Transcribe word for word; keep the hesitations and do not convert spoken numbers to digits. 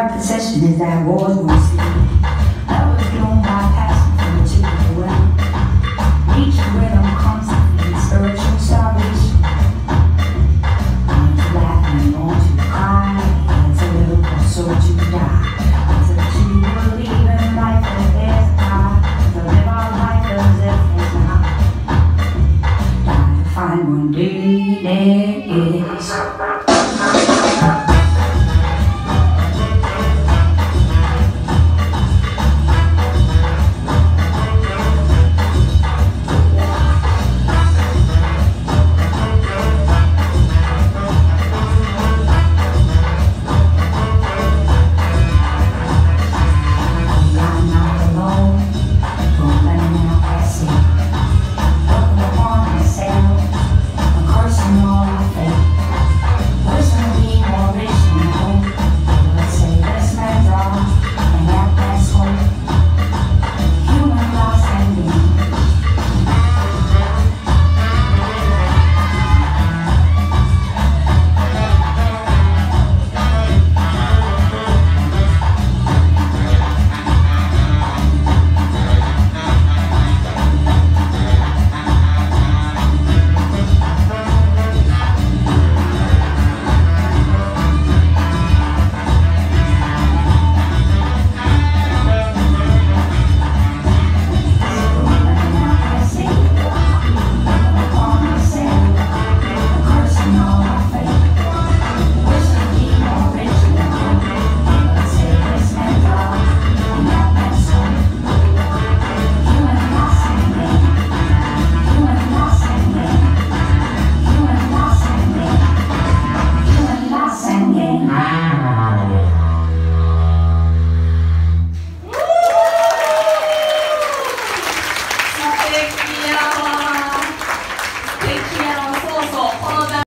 our possession is that wars won't see. Love was blown by passion from the to the well. Reach the rhythm constantly, spiritual salvation. Want to laugh and want to cry. It's a little closer to die. It's a to believe in life as there's God. To live our life as if it's not. Die to find one day there is.